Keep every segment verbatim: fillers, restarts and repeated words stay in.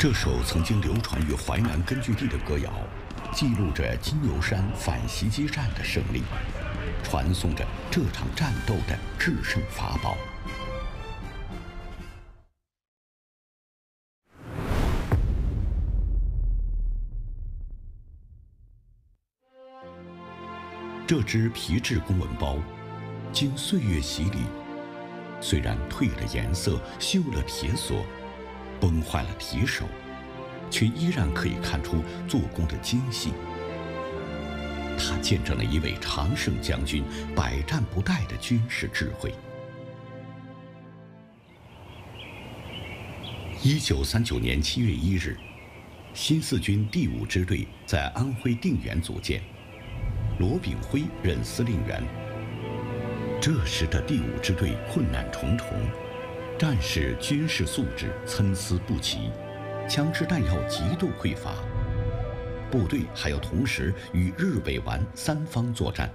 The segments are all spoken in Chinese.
这首曾经流传于淮南根据地的歌谣，记录着金牛山反袭击战的胜利，传颂着这场战斗的制胜法宝。这只皮质公文包，经岁月洗礼，虽然褪了颜色、锈了铁锁、崩坏了提手，却依然可以看出做工的精细。它见证了一位常胜将军百战不殆的军事智慧。一九三九年七月一日，新四军第五支队在安徽定远组建。罗炳辉任司令员。这时的第五支队困难重重，战士军事素质参差不齐，枪支弹药极度匮乏，部队还要同时与日伪皖三方作战。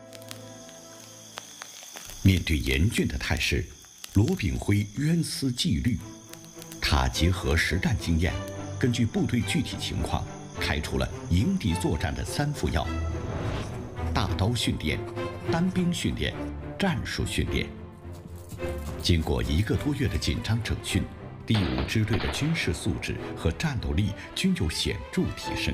面对严峻的态势，罗炳辉渊思纪律，他结合实战经验，根据部队具体情况，开出了迎敌作战的三副药。大刀训练、单兵训练、战术训练。经过一个多月的紧张整训，第五支队的军事素质和战斗力均有显著提升。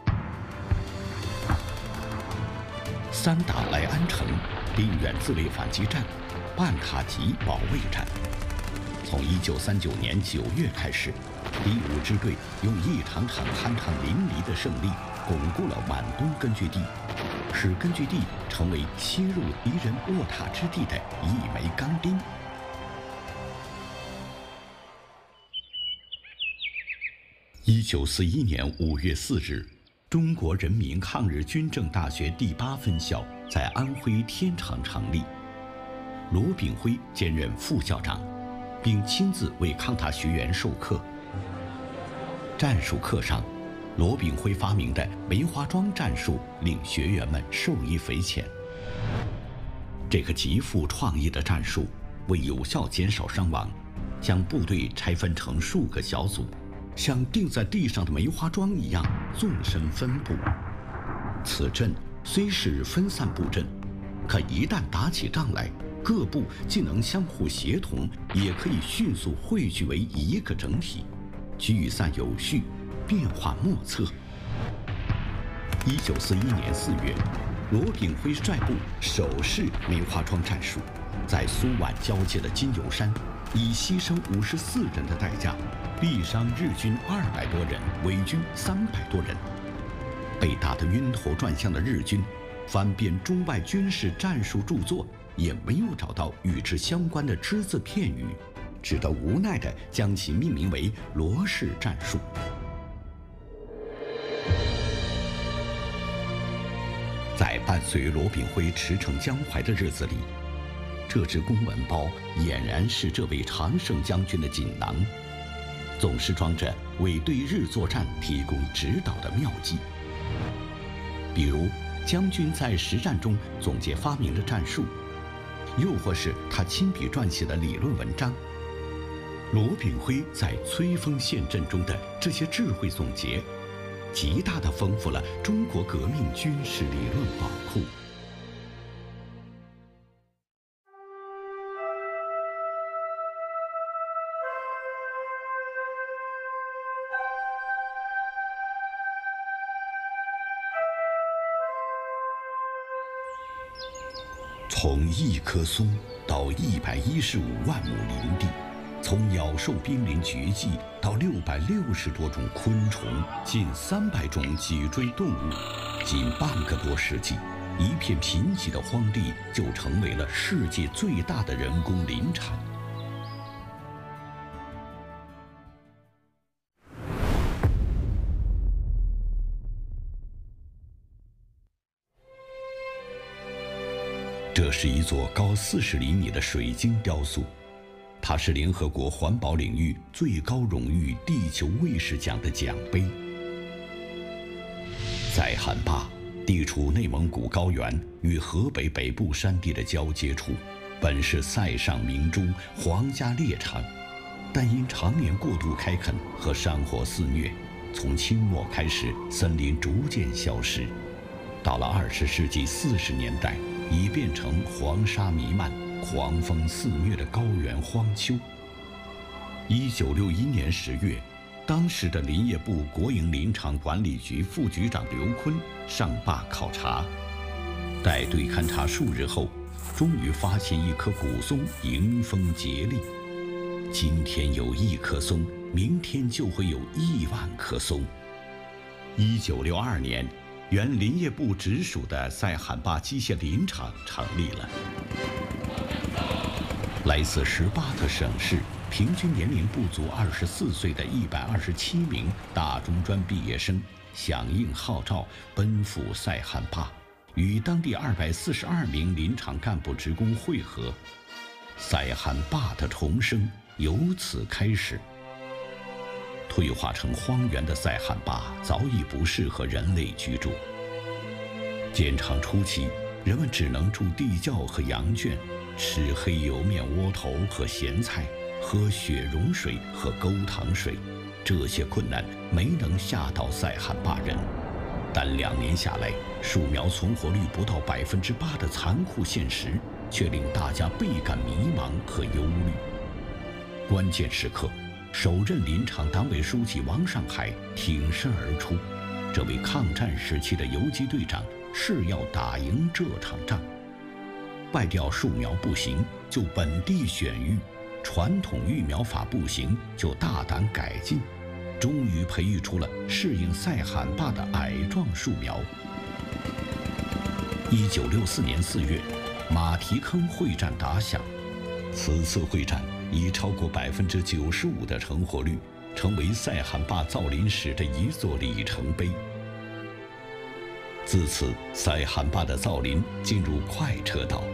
三打莱安城、定远自卫反击战、半塔集保卫战。从一九三九年九月开始，第五支队用一场场酣畅淋漓的胜利，巩固了皖东根据地，使根据地成为切入敌人卧榻之地的一枚钢钉。一九四一年五月四日，中国人民抗日军政大学第八分校在安徽天长成立，罗炳辉兼任副校长，并亲自为抗大学员授课。战术课上，罗炳辉发明的梅花桩战术令学员们受益匪浅。这个极富创意的战术，为有效减少伤亡，将部队拆分成数个小组，像钉在地上的梅花桩一样纵深分布。此阵虽是分散布阵，可一旦打起仗来，各部既能相互协同，也可以迅速汇聚为一个整体，聚散有序，变化莫测。一九四一年四月，罗炳辉率部首试梅花桩战术，在苏皖交界的金牛山，以牺牲五十四人的代价，毙伤日军二百多人，伪军三百多人。被打得晕头转向的日军，翻遍中外军事战术著作，也没有找到与之相关的只字片语，只得无奈地将其命名为罗氏战术。在伴随罗炳辉驰骋江淮的日子里，这只公文包俨然是这位常胜将军的锦囊，总是装着为对日作战提供指导的妙计。比如将军在实战中总结发明的战术，又或是他亲笔撰写的理论文章。罗炳辉在摧锋陷阵中的这些智慧总结，极大地丰富了中国革命军事理论宝库。从一棵松到一百一十五万亩林地，从鸟兽濒临绝迹到六百六十多种昆虫，近三百种脊椎动物，仅半个多世纪，一片贫瘠的荒地就成为了世界最大的人工林场。这是一座高四十厘米的水晶雕塑，它是联合国环保领域最高荣誉地球卫士奖的奖杯。在汉坝地处内蒙古高原与河北北部山地的交接处，本是塞上明珠皇家猎场， 但因常年过度开垦和山火肆虐，从清末开始，森林逐渐消失。到了二十世纪四十年代，已变成黄沙弥漫、狂风肆虐的高原荒丘。一九六一年十月，当时的林业部国营林场管理局副局长刘坤上坝考察，带队勘察数日后，终于发现一棵古松迎风结立。今天有一棵松，明天就会有亿万棵松。一九六二年，原林业部直属的塞罕坝机械林场成立了。来自十八个省市，平均年龄不足二十四岁的一百二十七名大中专毕业生，响应号召，奔赴塞罕坝，与当地二百四十二名林场干部职工会合。塞罕坝的重生由此开始。退化成荒原的塞罕坝早已不适合人类居住。建厂初期，人们只能筑地窖和羊圈，吃黑油面窝头和咸菜，喝雪溶水和沟塘水。这些困难没能吓倒塞罕坝人，但两年下来，树苗存活率不到百分之八的残酷现实，却令大家倍感迷茫和忧虑。关键时刻，首任林场党委书记王上海挺身而出，这位抗战时期的游击队长誓要打赢这场仗。外调树苗不行，就本地选育；传统育苗法不行，就大胆改进。终于培育出了适应塞罕坝的矮壮树苗。一九六四年四月，马蹄坑会战打响，此次会战以超过百分之九十五的成活率，成为塞罕坝造林史的一座里程碑。自此，塞罕坝的造林进入快车道。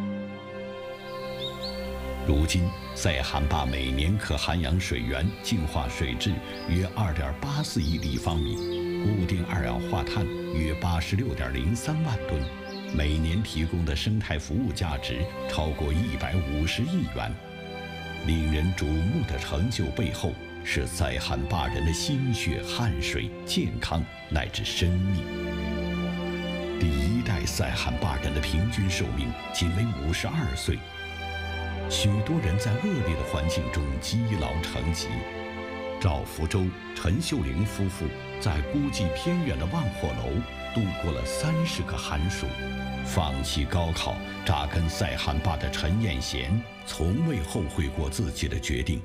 如今，塞罕坝每年可涵养水源净化水质约二点八四亿立方米，固定二氧化碳约八十六点零三万吨，每年提供的生态服务价值超过一百五十亿元。令人瞩目的成就背后，是塞罕坝人的心血、汗水、健康乃至生命。第一代塞罕坝人的平均寿命仅为五十二岁。许多人在恶劣的环境中积劳成疾。赵福洲、陈秀玲夫妇在孤寂偏远的望霍楼度过了三十个寒暑。放弃高考、扎根塞罕坝的陈艳贤，从未后悔过自己的决定。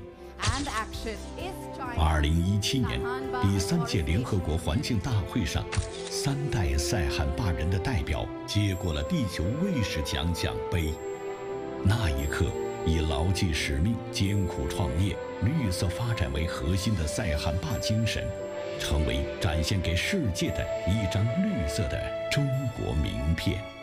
二零一七年，第三届联合国环境大会上，三代塞罕坝人的代表接过了地球卫士奖奖杯。那一刻，以牢记使命、艰苦创业、绿色发展为核心的塞罕坝精神，成为展现给世界的一张绿色的中国名片。